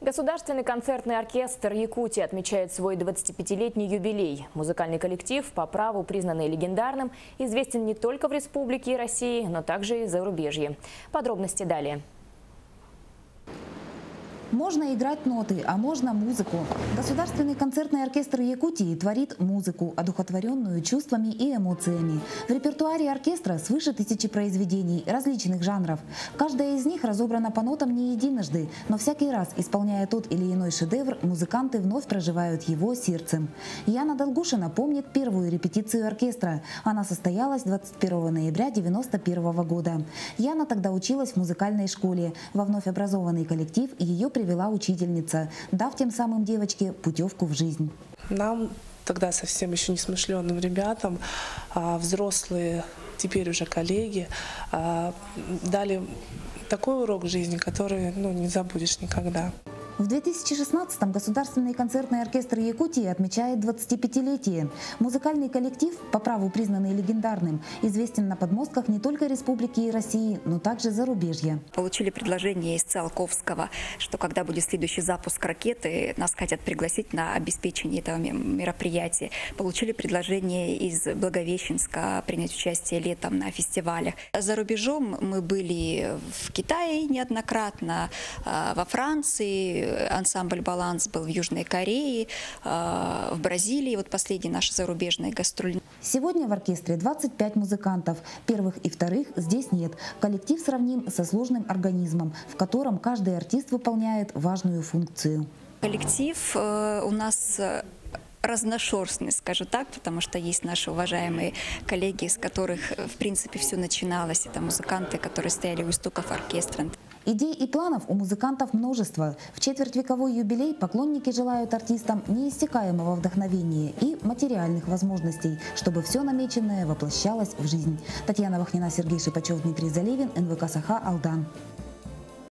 Государственный концертный оркестр Якутии отмечает свой 25-летний юбилей. Музыкальный коллектив, по праву признанный легендарным, известен не только в Республике и России, но также и в зарубежье. Подробности далее. Можно играть ноты, а можно музыку. Государственный концертный оркестр Якутии творит музыку, одухотворенную чувствами и эмоциями. В репертуаре оркестра свыше 1000 произведений различных жанров. Каждая из них разобрана по нотам не единожды, но всякий раз, исполняя тот или иной шедевр, музыканты вновь проживают его сердцем. Яна Долгушина помнит первую репетицию оркестра. Она состоялась 21 ноября 1991 года. Яна тогда училась в музыкальной школе. Во вновь образованный коллектив ее привела учительница, дав тем самым девочке путевку в жизнь. Нам тогда совсем еще несмышленным ребятам, взрослые, теперь уже коллеги, дали такой урок жизни, который не забудешь никогда. В 2016-м Государственный концертный оркестр Якутии отмечает 25-летие. Музыкальный коллектив, по праву признанный легендарным, известен на подмостках не только Республики и России, но также зарубежья. Получили предложение из Циолковского, что когда будет следующий запуск ракеты, нас хотят пригласить на обеспечение этого мероприятия. Получили предложение из Благовещенска принять участие летом на фестивалях. За рубежом мы были в Китае неоднократно, во Франции. Ансамбль «Баланс» был в Южной Корее, в Бразилии. Вот последний наш зарубежный гастроль. Сегодня в оркестре 25 музыкантов. Первых и вторых здесь нет. Коллектив сравним со сложным организмом, в котором каждый артист выполняет важную функцию. Коллектив у нас разношерстный, скажу так, потому что есть наши уважаемые коллеги, с которых, в принципе, все начиналось. Это музыканты, которые стояли у истоков оркестра. Идей и планов у музыкантов множество. В четвертьвековой юбилей поклонники желают артистам неиссякаемого вдохновения и материальных возможностей, чтобы все намеченное воплощалось в жизнь. Татьяна Вахнина, Сергей Шипачев, Дмитрий Заливин, НВК «Саха», Алдан.